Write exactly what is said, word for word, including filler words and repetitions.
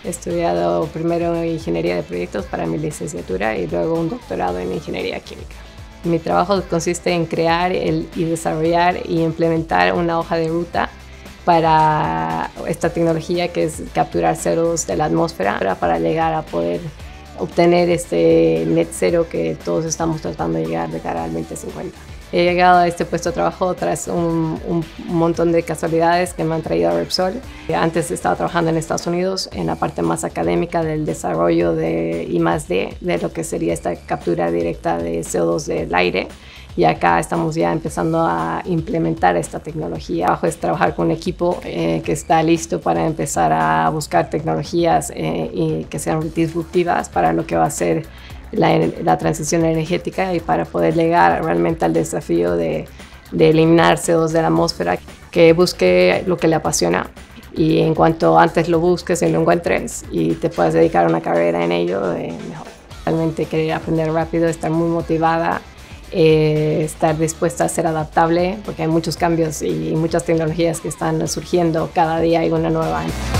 He estudiado primero ingeniería de proyectos para mi licenciatura y luego un doctorado en ingeniería química. Mi trabajo consiste en crear el, y desarrollar y implementar una hoja de ruta para esta tecnología que es capturar C O dos de la atmósfera para llegar a poder obtener este net cero que todos estamos tratando de llegar de cara al veinte cincuenta. He llegado a este puesto de trabajo tras un, un montón de casualidades que me han traído a Repsol. Antes estaba trabajando en Estados Unidos en la parte más académica del desarrollo de I más D, de lo que sería esta captura directa de C O dos del aire. Y acá estamos ya empezando a implementar esta tecnología. Abajo es trabajar con un equipo eh, que está listo para empezar a buscar tecnologías eh, y que sean disruptivas para lo que va a ser la, la transición energética y para poder llegar realmente al desafío de, de eliminar C O dos de la atmósfera, que busque lo que le apasiona. Y en cuanto antes lo busques y lo encuentres y te puedas dedicar a una carrera en ello, eh, mejor. Realmente querer aprender rápido, estar muy motivada. Eh, estar dispuesta a ser adaptable porque hay muchos cambios y muchas tecnologías que están surgiendo cada día, hay una nueva.